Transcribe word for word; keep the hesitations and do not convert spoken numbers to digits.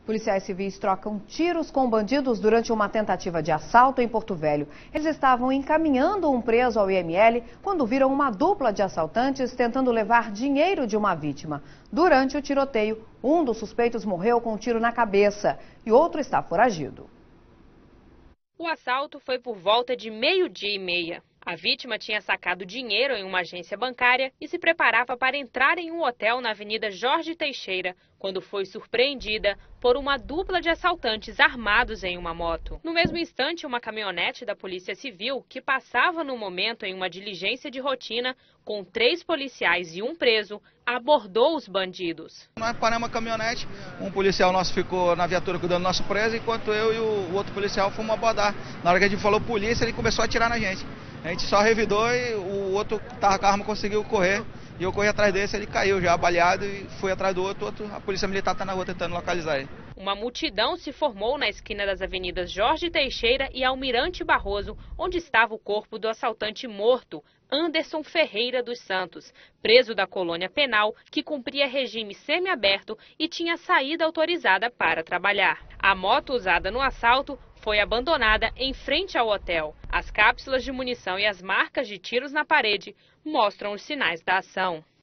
Policiais civis trocam tiros com bandidos durante uma tentativa de assalto em Porto Velho. Eles estavam encaminhando um preso ao I M L quando viram uma dupla de assaltantes tentando levar dinheiro de uma vítima. Durante o tiroteio, um dos suspeitos morreu com um tiro na cabeça e outro está foragido. O assalto foi por volta de meio-dia e meia. A vítima tinha sacado dinheiro em uma agência bancária e se preparava para entrar em um hotel na Avenida Jorge Teixeira, quando foi surpreendida por uma dupla de assaltantes armados em uma moto. No mesmo instante, uma caminhonete da Polícia Civil, que passava no momento em uma diligência de rotina, com três policiais e um preso, abordou os bandidos. Nós paramos a caminhonete, um policial nosso ficou na viatura cuidando do nosso preso, enquanto eu e o outro policial fomos abordar. Na hora que a gente falou polícia, ele começou a atirar na gente. A gente só revidou e o outro que estava com a arma conseguiu correr. E eu corri atrás desse, ele caiu já baleado e fui atrás do outro, outro. A polícia militar está na rua tentando localizar ele. Uma multidão se formou na esquina das avenidas Jorge Teixeira e Almirante Barroso, onde estava o corpo do assaltante morto, Anderson Ferreira dos Santos, preso da colônia penal, que cumpria regime semiaberto e tinha saída autorizada para trabalhar. A moto usada no assalto foi abandonada em frente ao hotel. As cápsulas de munição e as marcas de tiros na parede mostram os sinais da ação.